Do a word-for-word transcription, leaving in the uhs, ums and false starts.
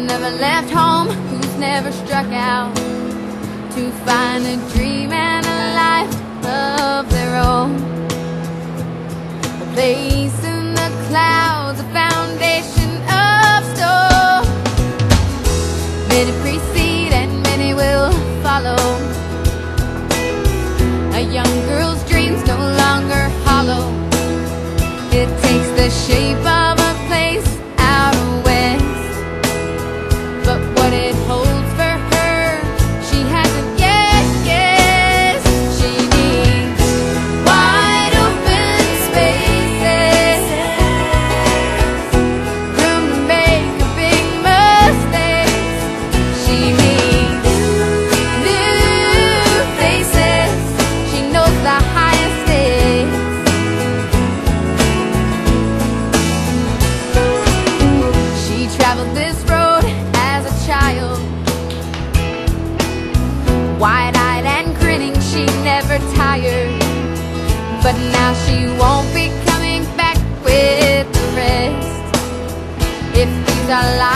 never left home, who's never struck out to find a dream and a life of their own. A place in the clouds, a foundation of stone. Many precede and many will follow. A young girl's dreams no longer hollow. It takes the shape of a place out west, but what it holds for her, she hasn't yet guessed. She needs wide open spaces, room to make a big mistakes. She needs new faces. She knows the highest stakes. She traveled this road as a child, wide-eyed and grinning, she never tired. But now she won't be coming back with the rest. If these are lies,